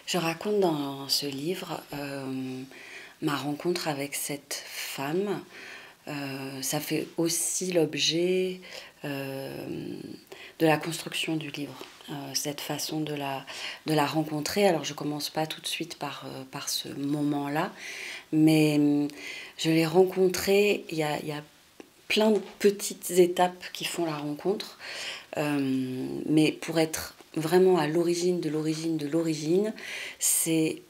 Je raconte dans ce livre ma rencontre avec cette femme. Ça fait aussi l'objet de la construction du livre, cette façon de la rencontrer. Alors je commence pas tout de suite par ce moment-là, mais je l'ai rencontrée, il y a plein de petites étapes qui font la rencontre, mais pour être vraiment à l'origine de l'origine de l'origine, c'est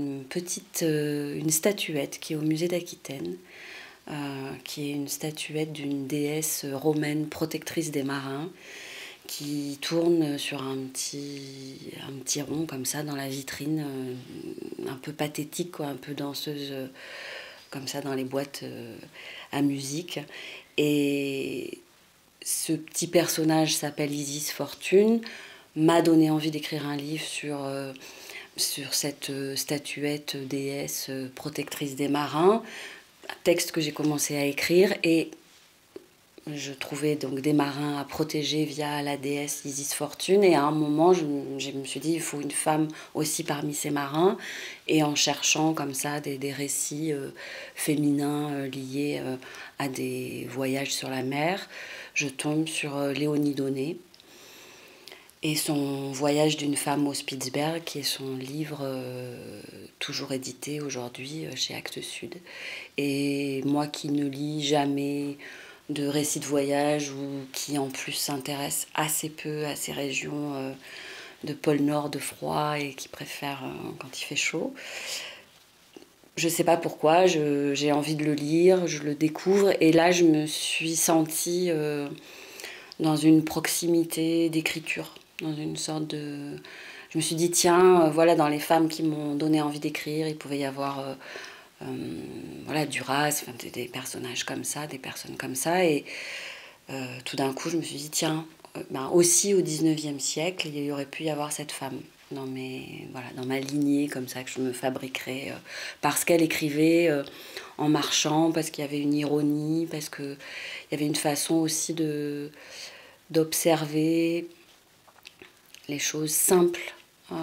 une statuette qui est au musée d'Aquitaine, qui est une statuette d'une déesse romaine protectrice des marins, qui tourne sur un petit rond comme ça dans la vitrine, un peu pathétique, quoi, un peu danseuse, comme ça dans les boîtes à musique. Et ce petit personnage s'appelle Isis Fortune, m'a donné envie d'écrire un livre sur cette statuette déesse protectrice des marins, un texte que j'ai commencé à écrire, et je trouvais donc des marins à protéger via la déesse Isis Fortune, et à un moment je me suis dit il faut une femme aussi parmi ces marins, et en cherchant comme ça des récits féminins liés à des voyages sur la mer, je tombe sur Léonie Donné et son Voyage d'une femme au Spitzberg, qui est son livre toujours édité aujourd'hui chez Actes Sud. Et moi qui ne lis jamais de récits de voyage, ou qui en plus s'intéresse assez peu à ces régions de pôle Nord de froid et qui préfère quand il fait chaud, je sais pas pourquoi, j'ai envie de le lire, je le découvre, et là je me suis sentie dans une proximité d'écriture, dans une sorte de... Je me suis dit, tiens, voilà, dans les femmes qui m'ont donné envie d'écrire, il pouvait y avoir voilà, Duras, enfin, des personnages comme ça, des personnes comme ça, et tout d'un coup je me suis dit, tiens, ben, aussi au 19e siècle, il y aurait pu y avoir cette femme voilà, dans ma lignée, comme ça, que je me fabriquerais, parce qu'elle écrivait en marchant, parce qu'il y avait une ironie, parce qu'il y avait une façon aussi d'observer les choses simples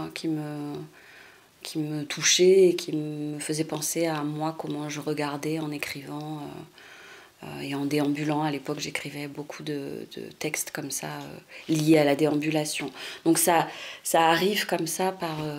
qui me touchaient et qui me faisaient penser à moi, comment je regardais en écrivant et en déambulant. À l'époque, j'écrivais beaucoup de textes comme ça, liés à la déambulation. Donc ça arrive comme ça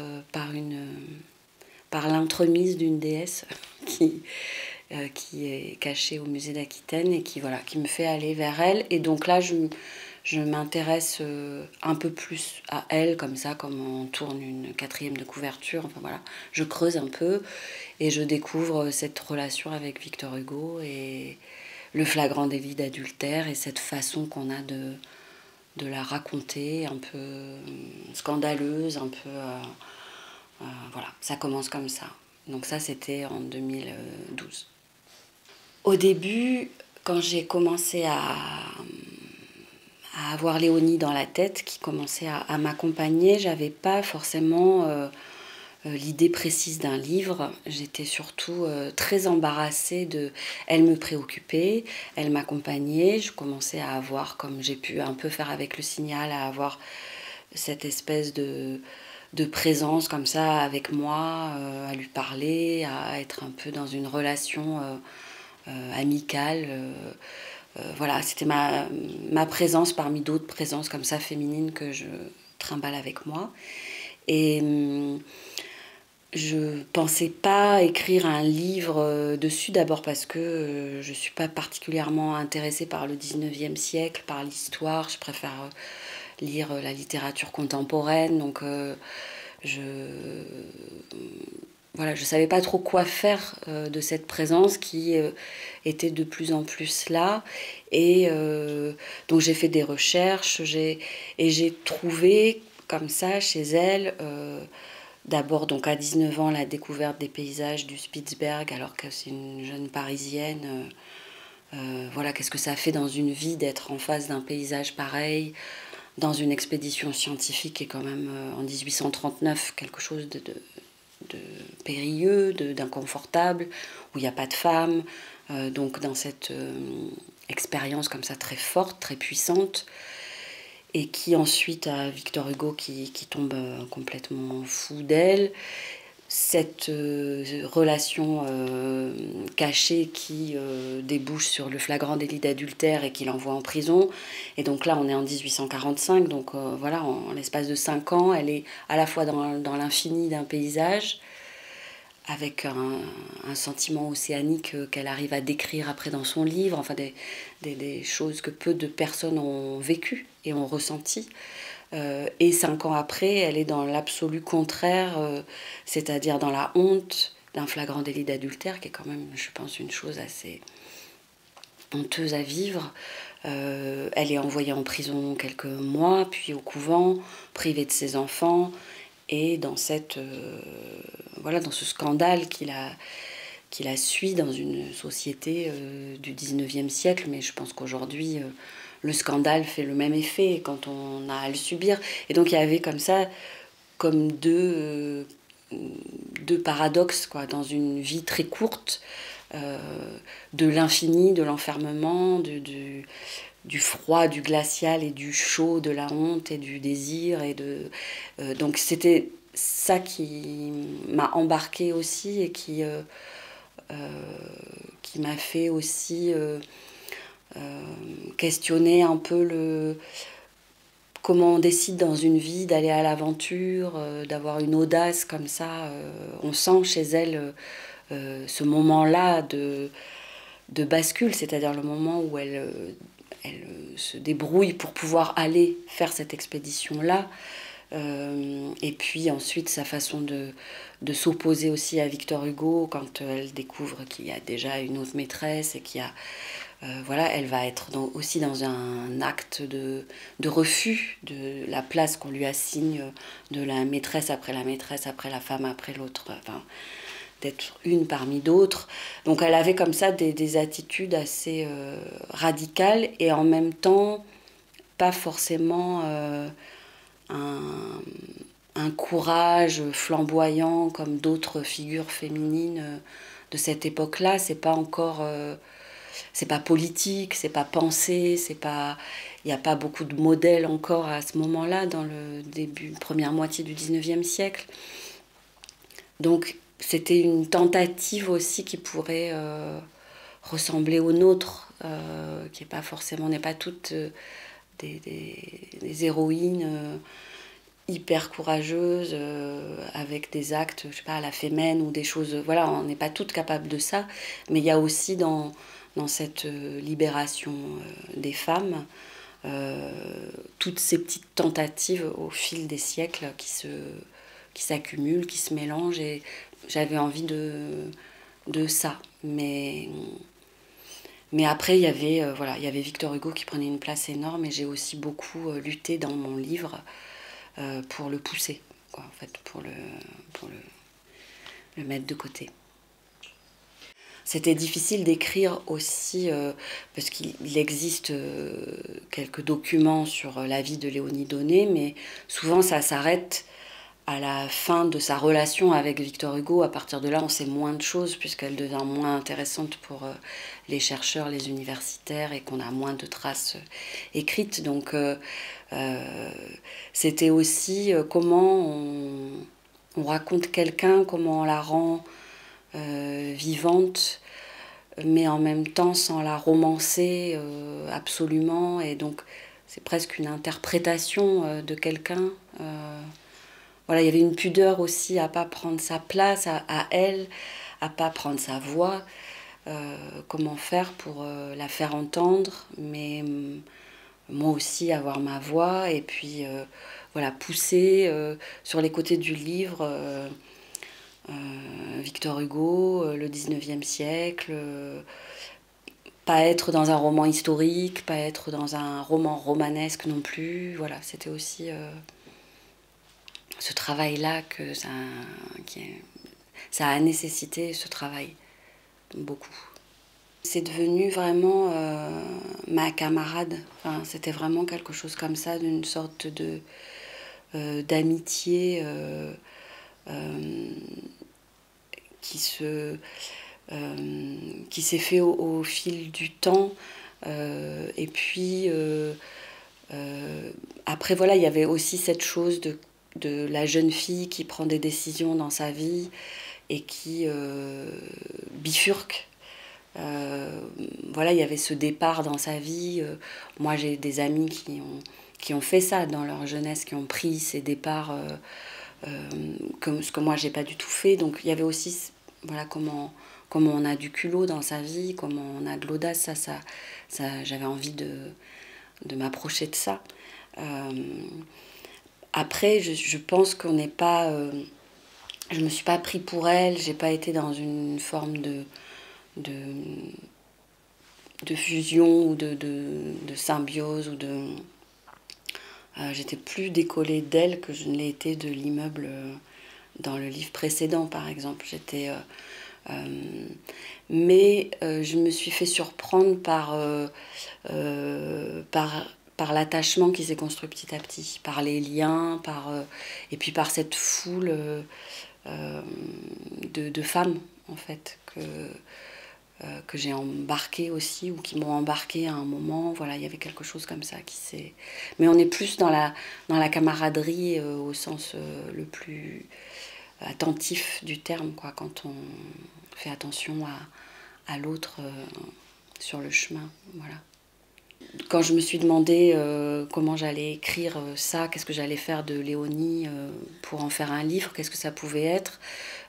par l'entremise d'une déesse qui est cachée au musée d'Aquitaine, et voilà, qui me fait aller vers elle. Et donc là, je m'intéresse un peu plus à elle, comme ça, comme on tourne une quatrième de couverture. Enfin voilà, je creuse un peu et je découvre cette relation avec Victor Hugo et le flagrant délit d'adultère, et cette façon qu'on a de la raconter, un peu scandaleuse, un peu... voilà, ça commence comme ça. Donc ça, c'était en 2012. Au début, quand j'ai commencé à avoir Léonie dans la tête, qui commençait à m'accompagner, j'avais pas forcément l'idée précise d'un livre. J'étais surtout très embarrassée de... Elle me préoccupait, elle m'accompagnait. Je commençais à avoir, comme j'ai pu un peu faire avec Le Signal, à avoir cette espèce de présence comme ça avec moi, à lui parler, à être un peu dans une relation amicale. Voilà, c'était ma présence parmi d'autres présences comme ça féminines que je trimballe avec moi. Et je pensais pas écrire un livre dessus, d'abord parce que je suis pas particulièrement intéressée par le 19e siècle, par l'histoire. Je préfère lire la littérature contemporaine, donc je voilà, je savais pas trop quoi faire de cette présence qui était de plus en plus là. Et donc j'ai fait des recherches, et j'ai trouvé comme ça chez elle, d'abord donc à 19 ans, la découverte des paysages du Spitzberg, alors que c'est une jeune parisienne. Voilà, qu'est-ce que ça fait dans une vie d'être en face d'un paysage pareil, dans une expédition scientifique, et quand même en 1839, quelque chose de périlleux, d'inconfortable, où il n'y a pas de femmes, donc dans cette expérience comme ça très forte, très puissante. et qui ensuite a Victor Hugo qui tombe complètement fou d'elle. Cette relation cachée qui débouche sur le flagrant délit d'adultère et qui l'envoie en prison. Et donc là, on est en 1845, donc voilà, en l'espace de 5 ans, elle est à la fois dans l'infini d'un paysage, avec un sentiment océanique qu'elle arrive à décrire après dans son livre, enfin des choses que peu de personnes ont vécues et ont ressenties. Et 5 ans après, elle est dans l'absolu contraire, c'est-à-dire dans la honte d'un flagrant délit d'adultère, qui est quand même, je pense, une chose assez honteuse à vivre. Elle est envoyée en prison quelques mois, puis au couvent, privée de ses enfants, et dans dans ce scandale qui la suit dans une société du 19e siècle, mais je pense qu'aujourd'hui, le scandale fait le même effet quand on a à le subir. Et donc il y avait comme ça, comme deux paradoxes, quoi, dans une vie très courte, de l'infini, de l'enfermement, du froid, du glacial et du chaud, de la honte et du désir. Donc c'était ça qui m'a embarquée aussi et qui m'a fait aussi questionner un peu comment on décide dans une vie d'aller à l'aventure, d'avoir une audace comme ça. On sent chez elle ce moment-là de bascule, c'est-à-dire le moment où elle se débrouille pour pouvoir aller faire cette expédition-là. Et puis ensuite sa façon de s'opposer aussi à Victor Hugo quand elle découvre qu'il y a déjà une autre maîtresse et qu'il y a voilà, elle va être aussi dans un acte de refus de la place qu'on lui assigne, de la maîtresse après la femme après l'autre, enfin, d'être une parmi d'autres. Donc elle avait comme ça des attitudes assez radicales et en même temps pas forcément un courage flamboyant comme d'autres figures féminines de cette époque-là. C'est pas encore... c'est pas politique, c'est pas pensé, il n'y a pas beaucoup de modèles encore à ce moment-là, dans le première moitié du 19e siècle. Donc c'était une tentative aussi qui pourrait ressembler aux nôtres, qui est pas forcément, on n'est pas toutes des héroïnes hyper courageuses, avec des actes, je sais pas, à la Femen ou des choses, voilà, on n'est pas toutes capables de ça, mais il y a aussi dans cette libération des femmes, toutes ces petites tentatives au fil des siècles qui s'accumulent, qui se mélangent, et j'avais envie de ça. Mais après, il y avait Victor Hugo qui prenait une place énorme, et j'ai aussi beaucoup lutté dans mon livre pour le pousser, quoi, en fait, pour le mettre de côté. C'était difficile d'écrire aussi, parce qu'il existe quelques documents sur la vie de Léonie Daunet, mais souvent ça s'arrête à la fin de sa relation avec Victor Hugo. À partir de là, on sait moins de choses, puisqu'elle devient moins intéressante pour les chercheurs, les universitaires, et qu'on a moins de traces écrites. Donc c'était aussi comment on raconte quelqu'un, comment on la rend vivante, mais en même temps sans la romancer absolument. Et donc c'est presque une interprétation de quelqu'un. Voilà, il y avait une pudeur aussi à pas prendre sa place à elle, à pas prendre sa voix. Comment faire pour la faire entendre, mais moi aussi avoir ma voix, et puis voilà, pousser sur les côtés du livre Victor Hugo, le 19e siècle, pas être dans un roman historique, pas être dans un roman romanesque non plus. Voilà, c'était aussi ce travail-là ça a nécessité, ce travail, beaucoup. C'est devenu vraiment ma camarade. Enfin, c'était vraiment quelque chose comme ça, d'une sorte d'amitié qui s'est fait au fil du temps. Et puis Après, voilà, il y avait aussi cette chose de la jeune fille qui prend des décisions dans sa vie et qui bifurque. Voilà, il y avait ce départ dans sa vie. Moi, j'ai des amis qui ont fait ça dans leur jeunesse, qui ont pris ces départs comme ce que moi, j'ai pas du tout fait. Donc, il y avait aussi, voilà, comment on a du culot dans sa vie, comment on a de l'audace. J'avais envie de m'approcher de ça. Après, je pense qu'on n'est pas... je me suis pas pris pour elle, j'ai pas été dans une forme de, de fusion ou de symbiose. J'étais plus décollée d'elle que je ne l'ai été de l'immeuble dans le livre précédent, par exemple. Mais je me suis fait surprendre par l'attachement qui s'est construit petit à petit, par les liens, et puis par cette foule de femmes, en fait, que j'ai embarqué aussi, ou qui m'ont embarqué à un moment. Voilà, il y avait quelque chose comme ça qui s'est... Mais on est plus dans la camaraderie au sens le plus attentif du terme, quoi, quand on fait attention à l'autre sur le chemin. Voilà. Quand je me suis demandé comment j'allais écrire ça, qu'est-ce que j'allais faire de Léonie pour en faire un livre, qu'est-ce que ça pouvait être,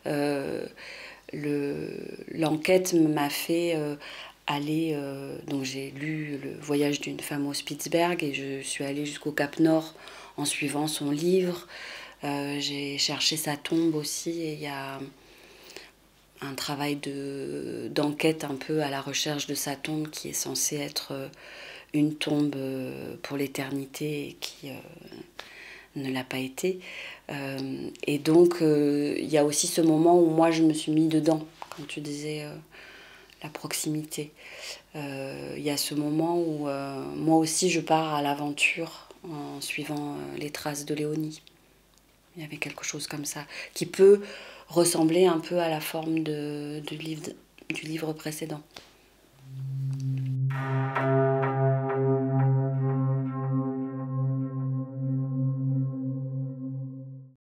l'enquête m'a fait aller... donc j'ai lu Le voyage d'une femme au Spitzberg et je suis allée jusqu'au Cap Nord en suivant son livre. J'ai cherché sa tombe aussi et il y a un travail d'enquête un peu à la recherche de sa tombe qui est censée être une tombe pour l'éternité et qui ne l'a pas été. Et donc il y a aussi ce moment où moi je me suis mis dedans, quand tu disais la proximité. Il y a ce moment où moi aussi je pars à l'aventure en suivant les traces de Léonie. Il y avait quelque chose comme ça, qui peut ressembler un peu à la forme du livre précédent.